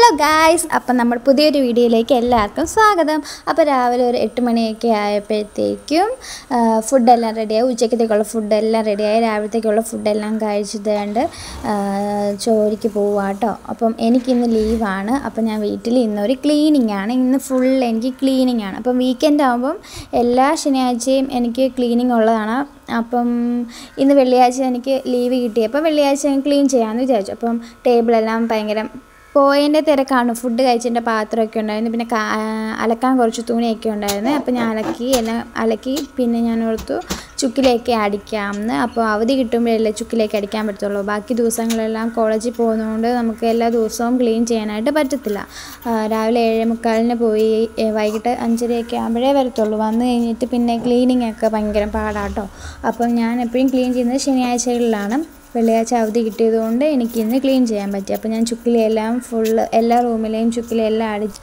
Guys, അപ്പം നമ്മൾ പുതിയൊരു വീഡിയോയിലേക്ക് എല്ലാവർക്കും സ്വാഗതം. അപ്പോൾ രാവിലെ ഒരു 8 മണിയൊക്കെ ആയപ്പോഴത്തേക്കും ഫുഡെല്ലാം റെഡിയായി. ഉച്ചക്കത്തേക്കുള്ള ഫുഡെല്ലാം റെഡിയായി. രാവിലത്തേക്കുള്ള ഫുഡെല്ലാം കഴിച്ചിട്ടുണ്ട് ജോലിക്ക് പോവാം കേട്ടോ. അപ്പം എനിക്കിന്ന് ലീവാണ്. അപ്പം ഞാൻ വീട്ടിൽ ഇന്നൊരു ക്ലീനിങ് ആണ്. ഇന്ന് ഫുൾ എനിക്ക് ക്ലീനിങ് ആണ്. അപ്പം വീക്കെൻഡ് ആകുമ്പം എല്ലാ ശനിയാഴ്ചയും എനിക്ക് ക്ലീനിങ് ഉള്ളതാണ്. അപ്പം ഇന്ന് വെള്ളിയാഴ്ച എനിക്ക് ലീവ് കിട്ടിയപ്പോൾ വെള്ളിയാഴ്ച ഞാൻ ക്ലീൻ ചെയ്യാമെന്ന് വിചാരിച്ചു. അപ്പം ടേബിളെല്ലാം ഭയങ്കര പോയതിൻ്റെ തിരക്കാണ്. ഫുഡ് കഴിച്ചതിൻ്റെ പാത്രമൊക്കെ ഉണ്ടായിരുന്നു. പിന്നെ അലക്കാൻ കുറച്ച് തുണിയൊക്കെ ഉണ്ടായിരുന്നു. അപ്പോൾ ഞാൻ എല്ലാം അലക്കി. പിന്നെ ഞാൻ ഓർത്തു ചുക്കിലേക്ക് അടിക്കാമെന്ന്. അപ്പോൾ അവധി കിട്ടുമ്പോഴല്ലേ ചുക്കിലേക്ക് അടിക്കാൻ പറ്റത്തുള്ളൂ. ബാക്കി ദിവസങ്ങളെല്ലാം കോളേജിൽ പോകുന്നതുകൊണ്ട് നമുക്ക് എല്ലാ ദിവസവും ക്ലീൻ ചെയ്യാനായിട്ട് പറ്റത്തില്ല. രാവിലെ 7:45 പോയി വൈകിട്ട് 5:30 ആകുമ്പോഴേ വരത്തുള്ളൂ. വന്നു കഴിഞ്ഞിട്ട് പിന്നെ ക്ലീനിങ് ഒക്കെ ഭയങ്കര പാടാട്ടോ. അപ്പം ഞാൻ എപ്പോഴും ക്ലീൻ ചെയ്യുന്നത് ശനിയാഴ്ചകളിലാണ്. വെള്ളിയാഴ്ച അവധി കിട്ടിയതുകൊണ്ട് എനിക്കിന്ന് ക്ലീൻ ചെയ്യാൻ പറ്റി. അപ്പോൾ ഞാൻ ചുക്കിലെല്ലാം ഫുള്ള് എല്ലാ റൂമിലെയും ചുക്കിലെല്ലാം അടിച്ച്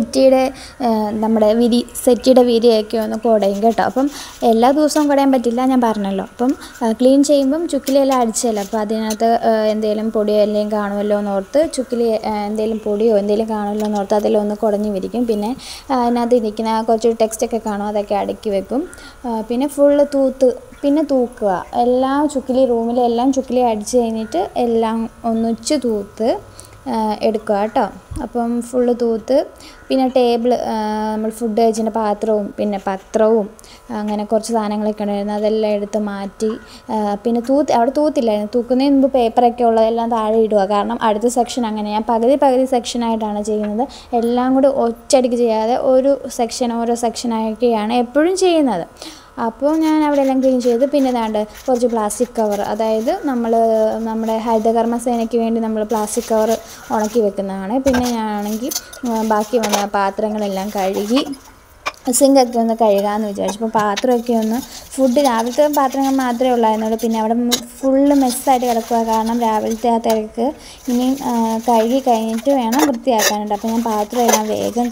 നമ്മുടെ സെറ്റിയുടെ വിരിയൊക്കെ ഒന്ന് കുടയും കേട്ടോ. അപ്പം എല്ലാ ദിവസവും കുടയാൻ പറ്റില്ല, ഞാൻ പറഞ്ഞല്ലോ. അപ്പം ക്ലീൻ ചെയ്യുമ്പം ചുക്കിലെല്ലാം അടിച്ചല്ലോ. അപ്പോൾ അതിനകത്ത് എന്തെങ്കിലും പൊടിയോ എന്തെങ്കിലും കാണുമല്ലോ എന്നോർത്ത് ചുക്കിൽ എന്തെങ്കിലും പൊടിയോ എന്തെങ്കിലും കാണുമല്ലോ എന്നോർത്ത് അതിലൊന്ന് കുടഞ്ഞു വിരിക്കും. പിന്നെ അതിനകത്ത് ഇരിക്കുന്ന കുറച്ച് ടെക്സ്റ്റൊക്കെ കാണും, അതൊക്കെ അടുക്കി വെക്കും. പിന്നെ ഫുള്ള് തൂക്കുക. എല്ലാം റൂമിലെല്ലാം ചുക്കിലി അടിച്ച് കഴിഞ്ഞിട്ട് എല്ലാം ഒന്നിച്ച് തൂത്ത് എടുക്കുക കേട്ടോ. അപ്പം ഫുള്ള് തൂത്ത് പിന്നെ ടേബിൾ നമ്മൾ ഫുഡ് കഴിച്ചതിൻ്റെ പാത്രവും പിന്നെ പത്രവും അങ്ങനെ കുറച്ച് സാധനങ്ങളൊക്കെ ഉണ്ടായിരുന്നു, അതെല്ലാം എടുത്ത് മാറ്റി. പിന്നെ അവിടെ തൂത്തില്ലായിരുന്നു. തൂക്കുന്നതിന് മുമ്പ് പേപ്പറൊക്കെ ഉള്ളതെല്ലാം താഴെ ഇടുക. കാരണം അടുത്ത സെക്ഷൻ അങ്ങനെ ഞാൻ പകുതി സെക്ഷനായിട്ടാണ് ചെയ്യുന്നത്. എല്ലാം കൂടി ഒറ്റയടിക്ക് ചെയ്യാതെ ഓരോ സെക്ഷനായിട്ടൊക്കെയാണ് എപ്പോഴും ചെയ്യുന്നത്. അപ്പോൾ ഞാൻ അവിടെ എല്ലാം ക്ലീൻ ചെയ്ത് പിന്നെ കുറച്ച് പ്ലാസ്റ്റിക് കവർ, അതായത് നമ്മുടെ ഹരിതകർമ്മസേനയ്ക്ക് വേണ്ടി നമ്മൾ പ്ലാസ്റ്റിക് കവർ ഉണക്കി വെക്കുന്നതാണ്. പിന്നെ ഞാനാണെങ്കിൽ ബാക്കി വന്ന പാത്രങ്ങളെല്ലാം കഴുകി സിങ്കൊക്കെ ഒന്ന് കഴുകാമെന്ന് വിചാരിച്ചു. അപ്പോൾ പാത്രമൊക്കെ ഫുഡ് രാവിലത്തെ പാത്രങ്ങൾ മാത്രമേ ഉള്ളായിരുന്നുള്ളൂ. പിന്നെ അവിടെ ഫുള്ള് മെസ്സായിട്ട് കിടക്കുക. കാരണം രാവിലത്തെ ആ തിരക്ക് ഇനിയും കഴുകി കഴിഞ്ഞിട്ട് വേണം വൃത്തിയാക്കാനുണ്ട്. അപ്പോൾ ഞാൻ പാത്രമെല്ലാം വേഗം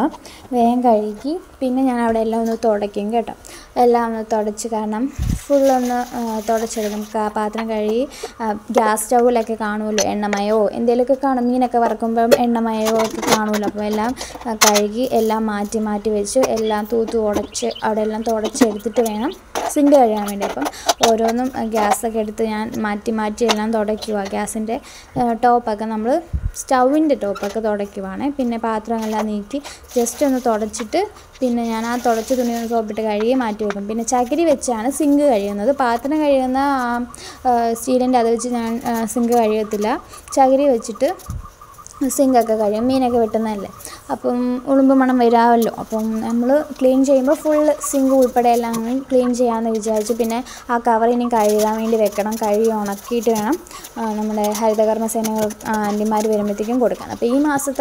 കഴുകി പിന്നെ ഞാൻ അവിടെ എല്ലാം ഒന്ന് തുടയ്ക്കും കേട്ടോ. എല്ലാം ഒന്ന് തുടച്ച്, കാരണം ഫുള്ളൊന്ന് തുടച്ചെടുക്കും. പാത്രം കഴുകി ഗ്യാസ് സ്റ്റൗവിലൊക്കെ കാണുമല്ലോ എണ്ണമയോ എന്തെങ്കിലുമൊക്കെ കാണും. മീനൊക്കെ വറക്കുമ്പം എണ്ണമയോ ഒക്കെ കാണുമല്ലോ. അപ്പോൾ എല്ലാം കഴുകി എല്ലാം മാറ്റി വെച്ച് എല്ലാം ഉടച്ച് അവിടെ എല്ലാം തുടച്ചെടുത്തിട്ട് വേണം സിങ്ക് കഴുകാൻ വേണ്ടി. അപ്പം ഓരോന്നും ഗ്യാസൊക്കെ എടുത്ത് ഞാൻ മാറ്റി എല്ലാം തുടയ്ക്കുക. ഗ്യാസിൻ്റെ ടോപ്പൊക്കെ നമ്മൾ സ്റ്റൗവിൻ്റെ ടോപ്പൊക്കെ തുടയ്ക്കുവാണ്. പിന്നെ പാത്രമെല്ലാം നീക്കി ജസ്റ്റ് ഒന്ന് തുടച്ചിട്ട് പിന്നെ ഞാൻ ആ തുടച്ച തുണി ഒന്ന് സോപ്പിട്ട് കഴുകി മാറ്റി വെക്കും. പിന്നെ ചകിരി വെച്ചാണ് സിങ്ക് കഴുകുന്നത്. പാത്രം കഴുകുന്ന സ്റ്റീലിൻ്റെ അത് വെച്ച് ഞാൻ സിങ്ക് കഴുകത്തില്ല. ചകിരി വെച്ചിട്ട് സിങ്കൊക്കെ കഴിയും. മീനൊക്കെ വെട്ടുന്നതല്ലേ, അപ്പം ഉളുമ്പ് മണം വരാമല്ലോ. അപ്പം നമ്മൾ ക്ലീൻ ചെയ്യുമ്പോൾ ഫുള്ള് സിങ്ക് ഉൾപ്പെടെ എല്ലാം ക്ലീൻ ചെയ്യാമെന്ന് വിചാരിച്ചു. പിന്നെ ആ കവർ ഇനി കഴുകാൻ വേണ്ടി വെക്കണം. കഴുകി ഉണക്കിയിട്ട് വേണം നമ്മുടെ ഹരിതകർമ്മസേന ആൻറ്റിമാർ വരുമ്പോഴത്തേക്കും കൊടുക്കാൻ. അപ്പോൾ ഈ മാസത്തെ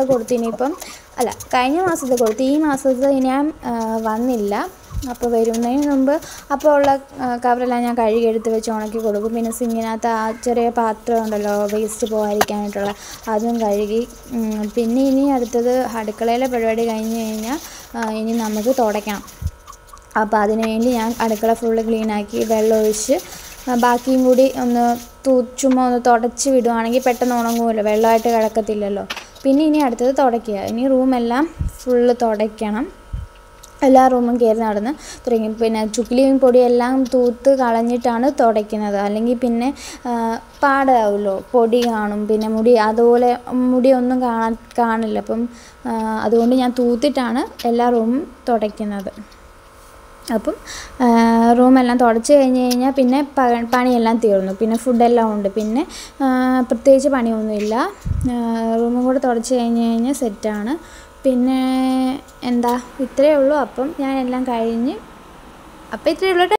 കഴിഞ്ഞ മാസത്തെ കൊടുത്തു. ഈ മാസത്തെ ഞാൻ വന്നില്ല. അപ്പോൾ വരുന്നതിന് മുമ്പ് അപ്പോൾ ഉള്ള കവറെല്ലാം ഞാൻ കഴുകി എടുത്ത് വെച്ച് ഉണക്കി കൊടുക്കും. പിന്നെ സിങ്ങിനകത്ത് ആ ചെറിയ പാത്രം ഉണ്ടല്ലോ വേസ്റ്റ് പോകാതിരിക്കാനായിട്ടുള്ള, അതും കഴുകി. പിന്നെ ഇനി അടുത്തത് അടുക്കളയിലെ പരിപാടി കഴിഞ്ഞ് കഴിഞ്ഞാൽ ഇനി നമുക്ക് തുടയ്ക്കണം. അപ്പോൾ അതിന് വേണ്ടി ഞാൻ അടുക്കള ഫുള്ള് ക്ലീനാക്കി വെള്ളം ഒഴിച്ച് ബാക്കിയും കൂടി ചുമ്മാ ഒന്ന് തുടച്ച് വിടുവാണെങ്കിൽ പെട്ടെന്ന് ഉണങ്ങുമല്ലോ, വെള്ളമായിട്ട് കിടക്കത്തില്ലല്ലോ. പിന്നെ ഇനി അടുത്തത് തുടയ്ക്കുക. ഇനി റൂമെല്ലാം ഫുള്ള് തുടയ്ക്കണം. എല്ലാ റൂമും കയറി നടന്ന് തുടങ്ങി. പിന്നെ ചുക്കിലിയും പൊടിയെല്ലാം തൂത്ത് കളഞ്ഞിട്ടാണ് തുടയ്ക്കുന്നത്. അല്ലെങ്കിൽ പിന്നെ പാടാവുമല്ലോ, പൊടി കാണും. പിന്നെ മുടിയൊന്നും കാണില്ല. അപ്പം അതുകൊണ്ട് ഞാൻ തൂത്തിട്ടാണ് എല്ലാ റൂമും തുടയ്ക്കുന്നത്. അപ്പം റൂമെല്ലാം തുടച്ച് കഴിഞ്ഞ് കഴിഞ്ഞാൽ പിന്നെ പണിയെല്ലാം തീർന്നു. പിന്നെ ഫുഡെല്ലാം ഉണ്ട്. പിന്നെ പ്രത്യേകിച്ച് പണിയൊന്നുമില്ല. റൂമും കൂടെ തുടച്ച് കഴിഞ്ഞാൽ സെറ്റാണ്. പിന്നെ ഇത്രയേ ഉള്ളൂ. അപ്പം ഞാൻ എല്ലാം കഴിഞ്ഞ് ഇത്രയേ ഉള്ളൂ.